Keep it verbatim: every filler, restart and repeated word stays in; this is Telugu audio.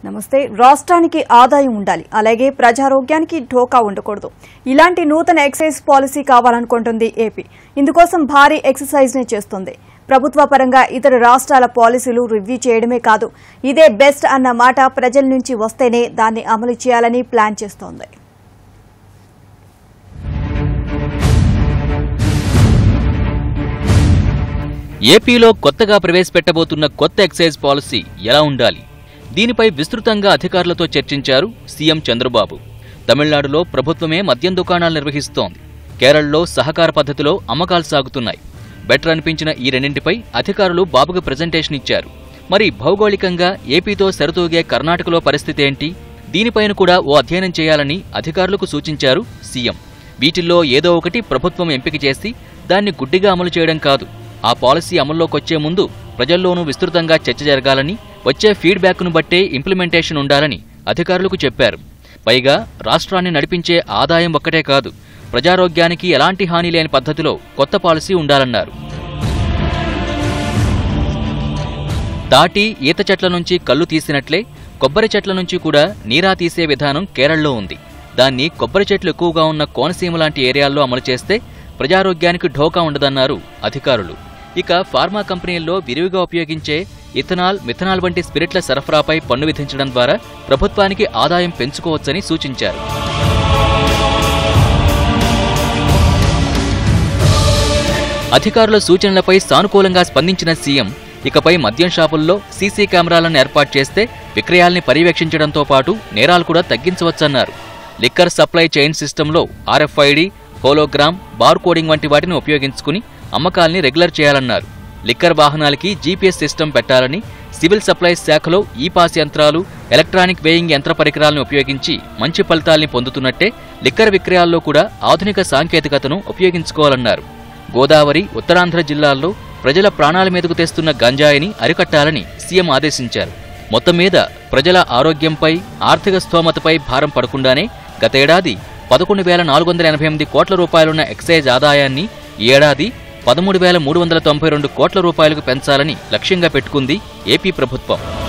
నమస్తే. రాష్ట్రానికి ఆదాయం ఉండాలి, అలాగే ప్రజారోగ్యానికి ఢోకా ఉండకూడదు. ఇలాంటి నూతన ఎక్సైజ్ పాలసీ కావాలనుకుంటుంది ఏపీ. ఇందుకోసం భారీ ఎక్సర్సైజ్ ని చేస్తుంది. ప్రభుత్వ పరంగా ఇతర రాష్ట్రాల పాలసీలు రివ్యూ చేయడమే కాదు, ఇదే బెస్ట్ అన్న మాట ప్రజల నుంచి వస్తేనే దాన్ని అమలు చేయాలని ప్లాన్ చేస్తోంది. ఏపీలో కొత్తగా ప్రవేశపెట్టబోతున్న కొత్త ఎక్సైజ్ పాలసీ ఎలా ఉండాలి? దీనిపై విస్తృతంగా అధికారులతో చర్చించారు సీఎం చంద్రబాబు. తమిళనాడులో ప్రభుత్వమే మద్యం దుకాణాలు నిర్వహిస్తోంది. కేరళలో సహకార పద్ధతిలో అమ్మకాలు సాగుతున్నాయి. బెటర్ అనిపించిన ఈ రెండింటిపై అధికారులు బాబుకు ప్రెజెంటేషన్ ఇచ్చారు. మరి భౌగోళికంగా ఏపీతో సరితూగే కర్ణాటకలో పరిస్థితి ఏంటి? దీనిపైన కూడా ఓ అధ్యయనం చేయాలని అధికారులకు సూచించారు సీఎం. వీటిల్లో ఏదో ఒకటి ప్రభుత్వం ఎంపిక చేసి దాన్ని గుడ్డిగా అమలు చేయడం కాదు, ఆ పాలసీ అమల్లోకొచ్చే ముందు ప్రజల్లోనూ విస్తృతంగా చర్చ జరగాలని, వచ్చే ఫీడ్బ్యాక్ను బట్టే ఇంప్లిమెంటేషన్ ఉండాలని అధికారులకు చెప్పారు. పైగా రాష్ట్రాన్ని నడిపించే ఆదాయం ఒక్కటే కాదు, ప్రజారోగ్యానికి ఎలాంటి హాని లేని పద్ధతిలో కొత్త పాలసీ ఉండాలన్నారు. తాటి, ఈత చెట్ల నుంచి కళ్ళు తీసినట్లే కొబ్బరి చెట్ల నుంచి కూడా నీరా తీసే విధానం కేరళలో ఉంది. దాన్ని కొబ్బరి చెట్లు ఎక్కువగా ఉన్న కోనసీమ లాంటి ఏరియాల్లో అమలు చేస్తే ప్రజారోగ్యానికి ఢోకా ఉండదన్నారు అధికారులు. ఇక ఫార్మా కంపెనీల్లో విరివిగా ఉపయోగించే ఇథనాల్, మిథనాల్ వంటి స్పిరిట్ల సరఫరాపై పన్ను విధించడం ద్వారా ప్రభుత్వానికి ఆదాయం పెంచుకోవచ్చని సూచించారు. అధికారుల సూచనలపై సానుకూలంగా స్పందించిన సీఎం ఇకపై మద్యం షాపుల్లో సీసీ కెమెరాలను ఏర్పాటు చేస్తే విక్రయాల్ని పర్యవేక్షించడంతో పాటు నేరాలు కూడా తగ్గించవచ్చన్నారు. లిక్కర్ సప్లై చైన్ సిస్టంలో ఆర్ఎఫ్ఐడి, హోలోగ్రామ్, బార్ కోడింగ్ వంటి వాటిని ఉపయోగించుకుని అమ్మకాల్ని రెగ్యులర్ చేయాలన్నారు. లిక్కర్ వాహనాలకి జీపీఎస్ సిస్టమ్ పెట్టాలని, సివిల్ సప్లైస్ శాఖలో ఈ పాస్ యంత్రాలు, ఎలక్ట్రానిక్ వేయింగ్ యంత్ర పరికరాలను ఉపయోగించి మంచి ఫలితాల్ని పొందుతున్నట్టే లిక్కర్ విక్రయాల్లో కూడా ఆధునిక సాంకేతికతను ఉపయోగించుకోవాలన్నారు. గోదావరి, ఉత్తరాంధ్ర జిల్లాల్లో ప్రజల ప్రాణాల మీదకు తెస్తున్న గంజాయిని అరికట్టాలని సీఎం ఆదేశించారు. మొత్తం మీద ప్రజల ఆరోగ్యంపై, ఆర్థిక స్థోమతపై భారం పడకుండానే గతేడాది పదకొండు వేల నాలుగు వందల ఎనభై ఎనిమిది కోట్ల రూపాయలున్న ఎక్సైజ్ ఆదాయాన్ని ఈ ఏడాది పదమూడు వేల మూడు వందల తొంభై రెండు కోట్ల రూపాయలకు పెంచాలని లక్ష్యంగా పెట్టుకుంది ఏపీ ప్రభుత్వం.